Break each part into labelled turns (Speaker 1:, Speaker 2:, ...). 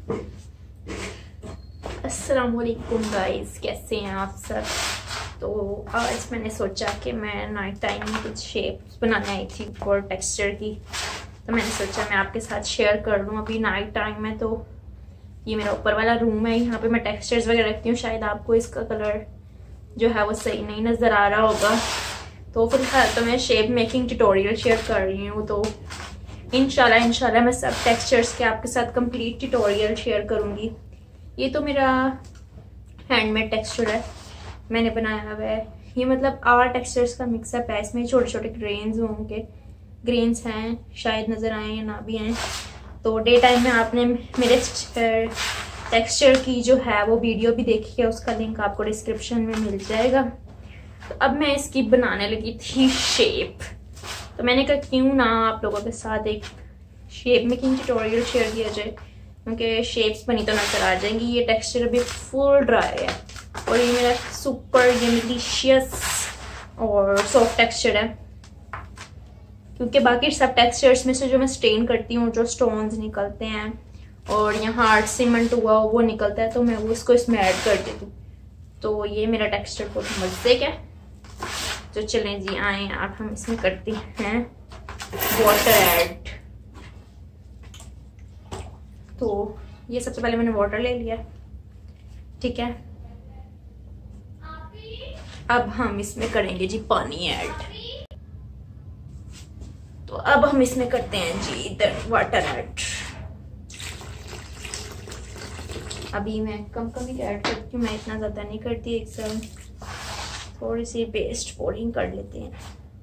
Speaker 1: अस्सलाम वालेकुम गाइस, कैसे हैं आप सब। तो आज मैंने सोचा कि मैं नाइट टाइम में कुछ शेप्स बनाने आई थी और टेक्सचर की, तो मैंने सोचा मैं आपके साथ शेयर कर लूँ। अभी नाइट टाइम में तो ये मेरा ऊपर वाला रूम है, यहाँ पे मैं टेक्सचर्स वगैरह रखती हूँ। शायद आपको इसका कलर जो है वो सही नहीं नज़र आ रहा होगा, तो फिलहाल तो मैं शेप मेकिंग ट्यूटोरियल शेयर कर रही हूँ। तो इंशाल्लाह मैं सब टेक्सचर्स के आपके साथ कंप्लीट ट्यूटोरियल शेयर करूँगी। ये तो मेरा हैंडमेड टेक्सचर है, मैंने बनाया हुआ है। ये मतलब आवर टेक्सचर्स का मिक्सअप है, इसमें छोटे छोटे ग्रेन्स हैं, शायद नज़र आए या ना भी आए। तो डे टाइम में आपने मेरे टेक्सचर की जो है वो वीडियो भी देखी है, उसका लिंक आपको डिस्क्रिप्शन में मिल जाएगा। तो अब मैं इसकी बनाने लगी थी शेप, तो मैंने कहा क्यों ना आप लोगों के साथ एक शेप मेकिंग ट्यूटोरियल शेयर किया जाए, क्योंकि शेप्स बनी तो नजर आ जाएंगी। ये टेक्सचर अभी फुल ड्राई है और ये मेरा सुपर डिलीशियस और सॉफ्ट टेक्सचर है, क्योंकि बाकी सब टेक्सचर्स में से जो मैं स्टेन करती हूँ, जो स्टोन्स निकलते हैं और यहाँ हार्ड सीमेंट हुआ वो निकलता है, तो मैं वो इसको इसमें ऐड कर देती हूँ। तो ये मेरा टेक्सचर बहुत मजे का है। तो चलें जी, आए आप हम इसमें करते हैं वाटर ऐड। तो ये सबसे पहले मैंने वाटर ले लिया, ठीक है। अब हम इसमें करेंगे जी पानी ऐड। तो अब हम इसमें करते हैं जी इधर वाटर ऐड। अभी मैं कम ही ऐड करती हूँ, मैं इतना ज़्यादा नहीं करती एकदम, थोड़ी सी पेस्ट पोरिंग कर लेते हैं।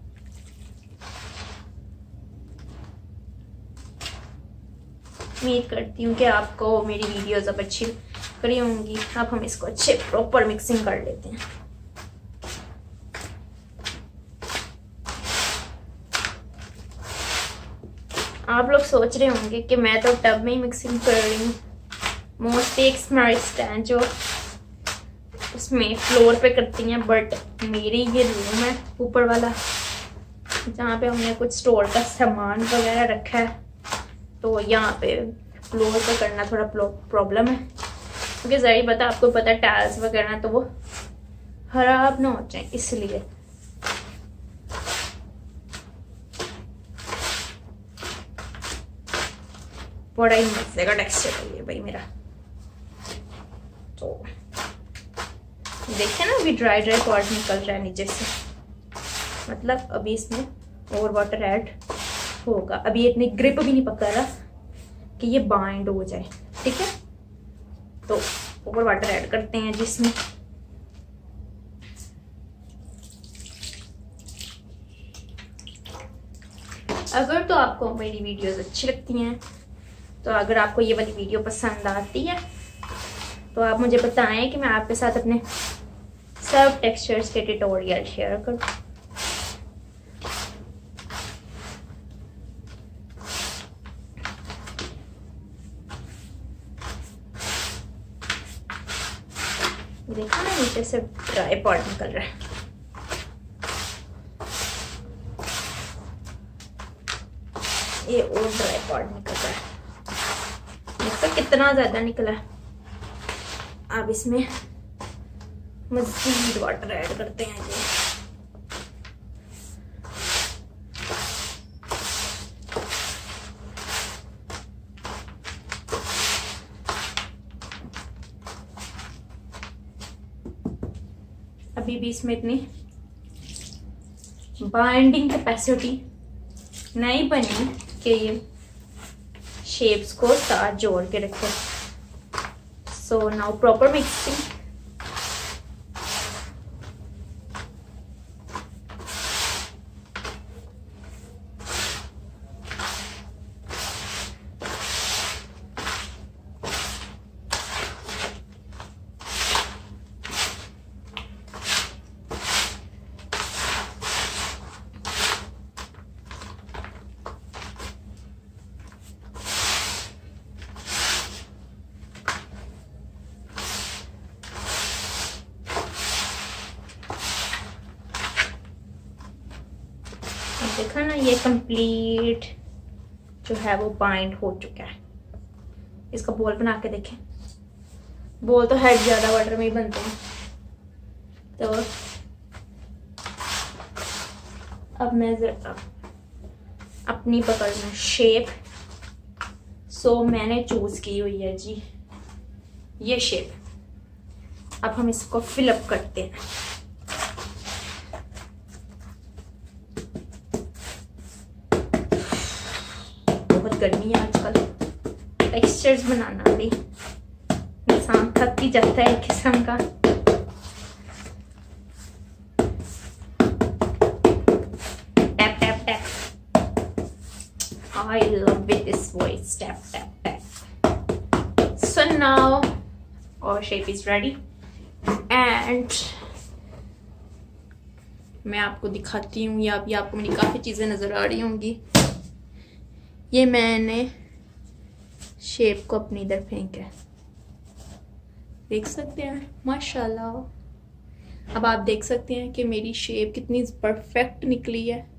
Speaker 1: उम्मीद करती हूँ कि आपको मेरी वीडियोस अब अच्छी करी होंगी। अब हम इसको अच्छे प्रॉपर मिक्सिंग कर लेते हैं। आप लोग सोच रहे होंगे कि मैं तो टब में ही मिक्सिंग कर रही हूँ। मोस्टली एक स्मार्ट स्टैंड जो उसमें फ्लोर पे करती हैं, बट मेरी ये रूम है ऊपर वाला, जहाँ पे हमने कुछ स्टोर का सामान वगैरह रखा है। तो यहाँ पे फ्लोर पे करना थोड़ा प्रॉब्लम है, क्योंकि ज़रूरी पता आपको पता टाइल्स वगैरह तो वो खराब ना हो जाए, इसलिए। बड़ा ही मजे का टेक्सचर है ये भाई मेरा। तो देखिए ना, अभी ड्राई पार्ट निकल रहा है नीचे से, मतलब अभी इसमें और वाटर ऐड होगा। अभी ये इतनी ग्रिप भी नहीं पकड़ रहा कि ये बाइंड हो जाए, ठीक है। तो और वाटर ऐड करते हैं जिसमें अगर तो आपको मेरी वीडियोस अच्छी लगती हैं, तो अगर आपको ये वाली वीडियो पसंद आती है तो आप मुझे बताएं कि मैं आपके साथ अपने सब टेक्सचर्स के ट्यूटोरियल शेयर करूं। देखो ना, नीचे से ड्राई पार्ट निकल रहा है। ये और ड्राई पार्ट निकल रहा है, इसका कितना ज्यादा निकला है। अब इसमें मज़ीद वाटर ऐड करते हैं जी। अभी भी इसमें इतनी बाइंडिंग कैपेसिटी नहीं बनी कि ये शेप्स को साथ जोड़ के रखे। So now proper mixing. देखा ना, ये कंप्लीट जो है वो बाइंड हो चुका है। इसका बॉल बना के देखें। बॉल तो हेड ज़्यादा वाटर में ही बनते हैं। तो अब मैं जरा अपनी पकड़ना शेप। सो मैंने चूज की हुई है जी ये शेप। अब हम इसको फिलअप करते हैं। बहुत गर्मी है आजकल, टेक्सचर्स बनाना भी इंसान थक ही जाता है एक किस्म का। Tap tap tap, I love it this way. Tap tap tap. So now our shape is ready and मैं आपको दिखाती हूँ, या अभी आपको मेरी काफ़ी चीज़ें नज़र आ रही होंगी। ये मैंने शेप को अपनी इधर फेंका है, देख सकते हैं माशाल्लाह। अब आप देख सकते हैं कि मेरी शेप कितनी परफेक्ट निकली है।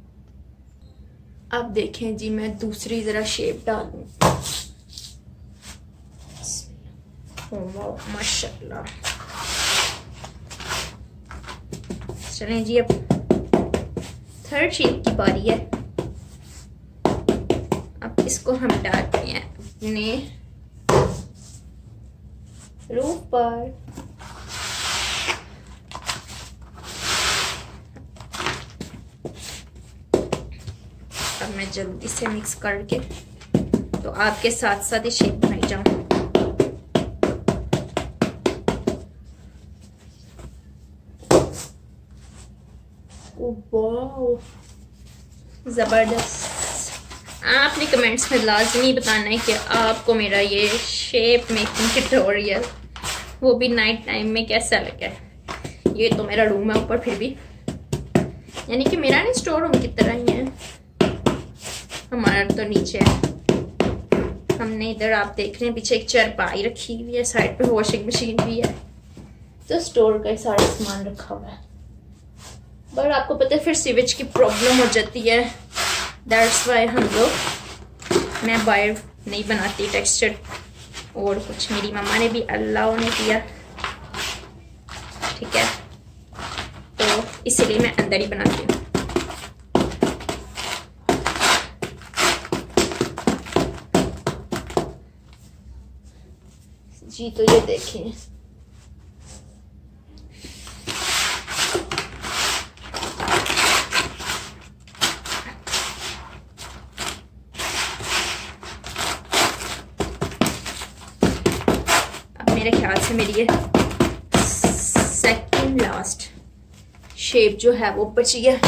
Speaker 1: अब देखें जी, मैं दूसरी ज़रा शेप डालूँ। माशाल्लाह। चलें जी, अब थर्ड शेप की बारी है। अब इसको हम डालते हैं अपने रूफ पर। अब मैं जल्दी से मिक्स करके तो आपके साथ साथ ही शेप बनाई जाऊं। वाओ जबरदस्त। आपने कमेंट्स में लाजमी बताना है कि आपको मेरा ये शेप मेकिंग ट्यूटोरियल वो भी नाइट टाइम में कैसा लगा है। ये तो मेरा रूम है ऊपर, फिर भी यानी कि मेरा नहीं स्टोर रूम की तरह ही है। हमारा तो नीचे है। हमने इधर आप देख रहे हैं पीछे एक चारपाई रखी हुई है, साइड पे वॉशिंग मशीन भी है, तो स्टोर का सारा सामान रखा हुआ है। पर आपको पता है फिर सीवेज की प्रॉब्लम हो जाती है, दैट्स वाई हम लोग मैं बाहर नहीं बनाती टेक्सचर और कुछ। मेरी मम्मा ने भी अल्लाह ने दिया, ठीक है, तो इसलिए मैं अंदर ही बनाती हूँ। जी तो ये देखें, अब मेरे ख्याल से मेरी ये सेकंड लास्ट शेप जो है वो बची है।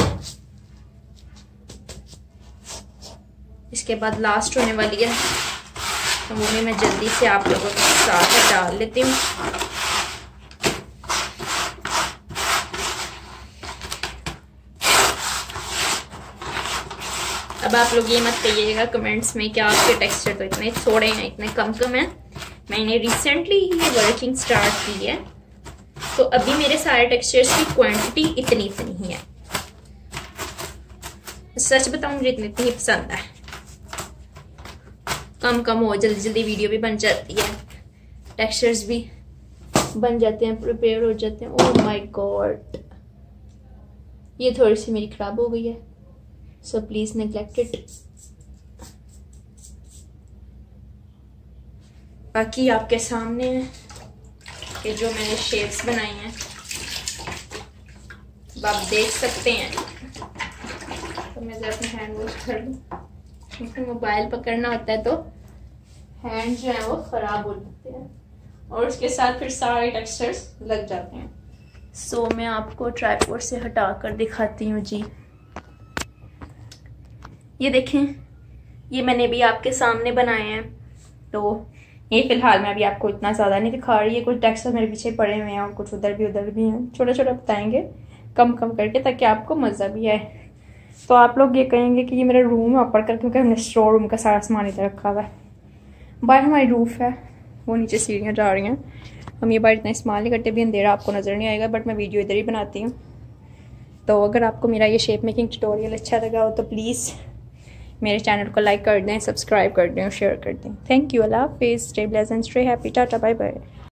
Speaker 1: इसके बाद लास्ट होने वाली है, तो वो भी मैं जल्दी से आप लोगों के साथ डाल लेती हूँ। अब आप लोग ये मत कहिएगा कमेंट्स में कि आपके टेक्सचर तो इतने थोड़े हैं, इतने कम कम हैं। मैंने रिसेंटली ये वर्किंग स्टार्ट की है, तो अभी मेरे सारे टेक्सचर्स की क्वांटिटी इतनी ही है। सच बताऊं मुझे इतनी ही पसंद है। कम हो, जल्दी जल्दी वीडियो भी बन जाती है, टेक्सचर्स भी बन जाते हैं, प्रिपेयर हो जाते हैं। ओह माय गॉड, ये थोड़ी सी मेरी खराब हो गई है, सो प्लीज नेग्लेक्ट इट। बाकी आपके सामने कि जो मैंने शेप्स बनाई हैं आप देख सकते हैं। तो मैं जरा अपने हैंड वॉश कर लूँ, क्योंकि मोबाइल पकड़ना होता है तो हैंड जो है वो ख़राब हो जाते हैं और उसके साथ फिर सारे टेक्सचर्स लग जाते हैं। सो मैं आपको ट्राइपॉड से हटा कर दिखाती हूँ जी। ये देखें, ये मैंने भी आपके सामने बनाए हैं। तो ये फ़िलहाल मैं अभी आपको इतना ज़्यादा नहीं दिखा रही है, कुछ टेक्सचर मेरे पीछे पड़े हुए हैं और कुछ उधर भी हैं। छोटा छोटा बताएंगे कम करके, ताकि आपको मज़ा भी आए। तो आप लोग ये कहेंगे कि ये मेरा रूम है ऊपर कर, क्योंकि हमने स्टोर रूम का सारा सामान इधर रखा हुआ है। बाहर हमारी रूफ है, वो नीचे सीढ़ियाँ जा रही हैं। हम ये बाहर इतना इस्तेमाल नहीं करते, भी अंधेरा आपको नज़र नहीं आएगा, बट मैं वीडियो इधर ही बनाती हूँ। तो अगर आपको मेरा ये शेप मेकिंग ट्यूटोरियल अच्छा लगा हो तो प्लीज़ मेरे चैनल को लाइक कर दें, सब्सक्राइब कर दें और शेयर कर दें। Thank you. अल्लाह हाफिज़। Stay blessed and stay happy. Tata bye bye.